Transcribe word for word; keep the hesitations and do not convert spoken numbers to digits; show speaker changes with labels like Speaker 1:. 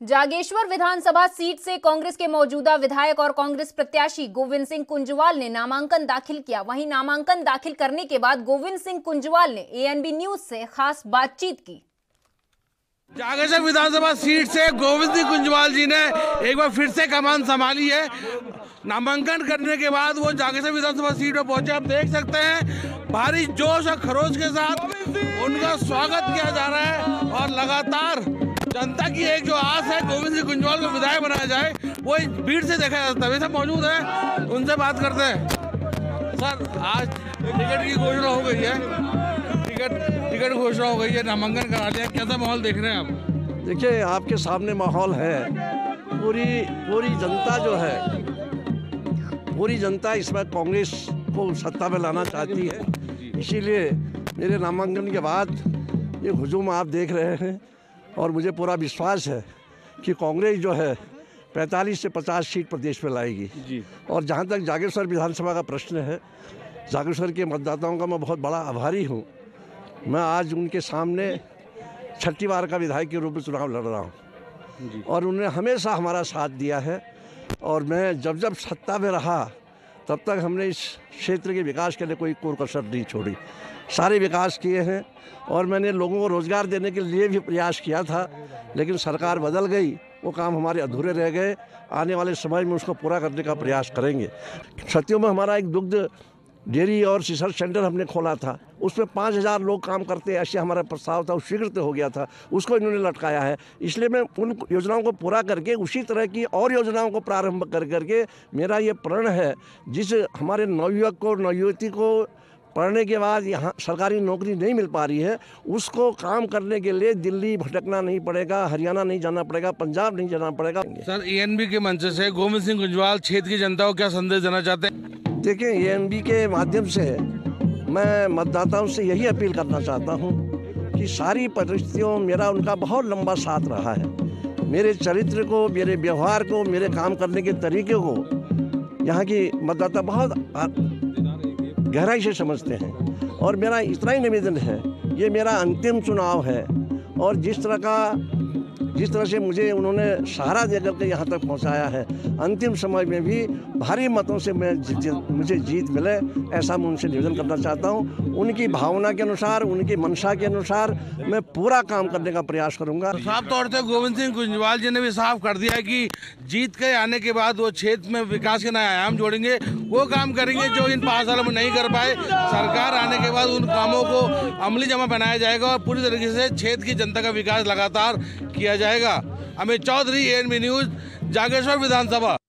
Speaker 1: जागेश्वर विधानसभा seat से कांग्रेस के मौजूदा विधायक और कांग्रेस प्रत्याशी गोविंद सिंह कुंजवाल ने नामांकन दाखिल किया। वहीं नामांकन दाखिल करने के बाद गोविंद सिंह कुंजवाल ने एएनबी न्यूज से खास बातचीत की।
Speaker 2: जागेश्वर विधानसभा सीट से गोविंद सिंह कुंजवाल जी ने एक बार फिर से कमान संभाली है। नामांकन करने के बाद वो जागेश्वर विधानसभा सीट पर पहुंचे। आप देख सकते हैं भारी जोश और खरोश के साथ उनका स्वागत किया जा रहा है और लगातार जनता की एक जो आस है गोविंद सिंह कुंजवाल को विधायक बनाया जाए, वो भीड़ से देखा जाता है। वैसे मौजूद है, उनसे बात करते हैं। सर, आज टिकट की घोषणा हो गई है, टिकट टिकट घोषणा हो गई है, नामांकन करा लिया, कैसा माहौल देख रहे हैं आप?
Speaker 3: देखिए, आपके सामने माहौल है। पूरी पूरी जनता जो है, पूरी जनता इसमें कांग्रेस को सत्ता में लाना चाहती है। इसीलिए मेरे नामांकन के बाद ये हुजूम आप देख रहे हैं और मुझे पूरा विश्वास है कि कांग्रेस जो है पैंतालीस से पचास सीट प्रदेश में लाएगी जी। और जहाँ तक जागेश्वर विधानसभा का प्रश्न है, जागेश्वर के मतदाताओं का मैं बहुत बड़ा आभारी हूँ। मैं आज उनके सामने छठी बार का विधायक के रूप में चुनाव लड़ रहा हूँ और उन्होंने हमेशा हमारा साथ दिया है। और मैं जब जब सत्ता में रहा तब तक हमने इस क्षेत्र के विकास के लिए कोई कोर कसर नहीं छोड़ी, सारे विकास किए हैं। और मैंने लोगों को रोज़गार देने के लिए भी प्रयास किया था, लेकिन सरकार बदल गई, वो काम हमारे अधूरे रह गए। आने वाले समय में उसको पूरा करने का प्रयास करेंगे। सत्यों में हमारा एक दुग्ध डेयरी और रिसर्च सेंटर हमने खोला था, उसमें पाँच हज़ार लोग काम करते, ऐसे हमारा प्रस्ताव था, वो स्वीकृत हो गया था, उसको इन्होंने लटकाया है। इसलिए मैं उन योजनाओं को पूरा करके उसी तरह की और योजनाओं को प्रारंभ कर करके मेरा ये प्रण है, जिस हमारे नवयुवक को नवयुवती को पढ़ने के बाद यहाँ सरकारी नौकरी नहीं मिल पा रही है, उसको काम करने के लिए दिल्ली भटकना नहीं पड़ेगा, हरियाणा नहीं जाना पड़ेगा, पंजाब नहीं जाना पड़ेगा।
Speaker 2: सर, एएनबी के मंच से गोविंद सिंह कुंजवाल क्षेत्र की जनता को क्या संदेश देना चाहते हैं?
Speaker 3: देखिए, एएनबी के माध्यम से मैं मतदाताओं से यही अपील करना चाहता हूँ कि सारी परिस्थितियों मेरा उनका बहुत लंबा साथ रहा है। मेरे चरित्र को, मेरे व्यवहार को, मेरे काम करने के तरीके को यहाँ की मतदाता बहुत गहराई से समझते हैं। और मेरा इतना ही निवेदन है, ये मेरा अंतिम चुनाव है और जिस तरह का जिस तरह से मुझे उन्होंने सहारा देकर के यहाँ तक पहुँचाया है, अंतिम समय में भी भारी मतों से मैं जि, जि, मुझे जीत मिले, ऐसा मैं उनसे निवेदन करना चाहता हूँ। उनकी भावना के अनुसार, उनकी मंशा के अनुसार मैं पूरा काम करने का प्रयास करूँगा।
Speaker 2: साफ तौर से गोविंद सिंह कुंजवाल जी ने भी साफ कर दिया है कि जीत के आने के बाद वो क्षेत्र में विकास के नए आयाम जोड़ेंगे, वो काम करेंगे जो इन पाँच सालों में नहीं कर पाए। सरकार आने के बाद उन कामों को अमली जमा बनाया जाएगा और पूरी तरीके से क्षेत्र की जनता का विकास लगातार किया जाएगा। अमित चौधरी, एएनबी न्यूज, जागेश्वर विधानसभा।